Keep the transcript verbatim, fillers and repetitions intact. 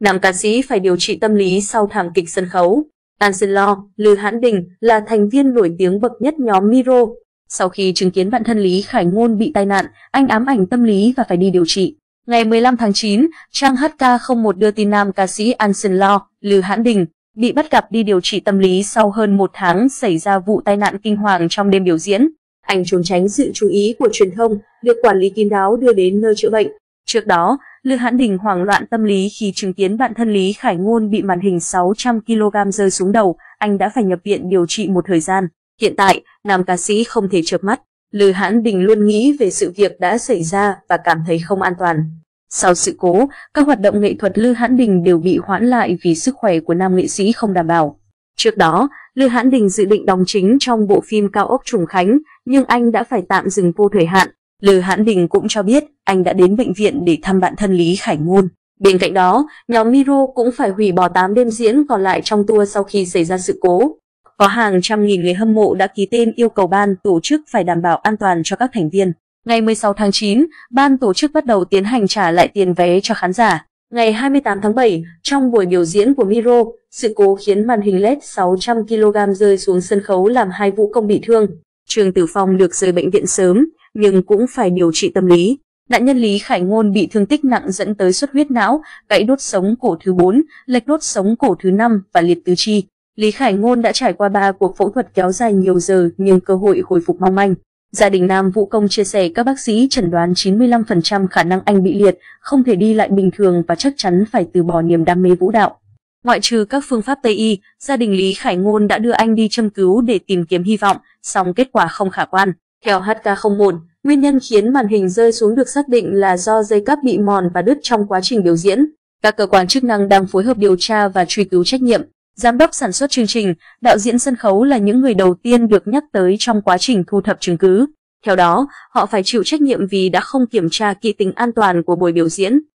Nam ca sĩ phải điều trị tâm lý sau thảm kịch sân khấu. Angelo, Lư Hãn Đình là thành viên nổi tiếng bậc nhất nhóm Miro. Sau khi chứng kiến bạn thân Lý Khải Ngôn bị tai nạn, anh ám ảnh tâm lý và phải đi điều trị. Ngày mười lăm tháng chín, trang hát ca không một đưa tin nam ca sĩ Angelo, Lư Hãn Đình bị bắt gặp đi điều trị tâm lý sau hơn một tháng xảy ra vụ tai nạn kinh hoàng trong đêm biểu diễn. Anh trốn tránh sự chú ý của truyền thông, được quản lý kín đáo đưa đến nơi chữa bệnh. Trước đó, Lư Hãn Đình hoảng loạn tâm lý khi chứng kiến bạn thân Lý Khải Ngôn bị màn hình sáu trăm ki lô gam rơi xuống đầu, anh đã phải nhập viện điều trị một thời gian. Hiện tại, nam ca sĩ không thể chợp mắt. Lư Hãn Đình luôn nghĩ về sự việc đã xảy ra và cảm thấy không an toàn. Sau sự cố, các hoạt động nghệ thuật Lư Hãn Đình đều bị hoãn lại vì sức khỏe của nam nghệ sĩ không đảm bảo. Trước đó, Lư Hãn Đình dự định đóng chính trong bộ phim Cao ốc Trùng Khánh, nhưng anh đã phải tạm dừng vô thời hạn. Lư Hãn Đình cũng cho biết anh đã đến bệnh viện để thăm bạn thân Lý Khải Ngôn. Bên cạnh đó, nhóm Miro cũng phải hủy bỏ tám đêm diễn còn lại trong tour sau khi xảy ra sự cố. Có hàng trăm nghìn người hâm mộ đã ký tên yêu cầu ban tổ chức phải đảm bảo an toàn cho các thành viên. Ngày mười sáu tháng chín, ban tổ chức bắt đầu tiến hành trả lại tiền vé cho khán giả. Ngày hai mươi tám tháng bảy, trong buổi biểu diễn của Miro, sự cố khiến màn hình led sáu trăm ki lô gam rơi xuống sân khấu làm hai vũ công bị thương. Trương Tử Phong được rời bệnh viện sớm, nhưng cũng phải điều trị tâm lý. Nạn nhân Lý Khải Ngôn bị thương tích nặng dẫn tới xuất huyết não, gãy đốt sống cổ thứ bốn, lệch đốt sống cổ thứ năm và liệt tứ chi. Lý Khải Ngôn đã trải qua ba cuộc phẫu thuật kéo dài nhiều giờ nhưng cơ hội hồi phục mong manh. Gia đình nam vũ công chia sẻ các bác sĩ chẩn đoán chín mươi lăm phần trăm khả năng anh bị liệt, không thể đi lại bình thường và chắc chắn phải từ bỏ niềm đam mê vũ đạo. Ngoại trừ các phương pháp Tây y, gia đình Lý Khải Ngôn đã đưa anh đi châm cứu để tìm kiếm hy vọng, song kết quả không khả quan. Theo hát ca không một, nguyên nhân khiến màn hình rơi xuống được xác định là do dây cáp bị mòn và đứt trong quá trình biểu diễn. Các cơ quan chức năng đang phối hợp điều tra và truy cứu trách nhiệm. Giám đốc sản xuất chương trình, đạo diễn sân khấu là những người đầu tiên được nhắc tới trong quá trình thu thập chứng cứ. Theo đó, họ phải chịu trách nhiệm vì đã không kiểm tra kỹ tính an toàn của buổi biểu diễn.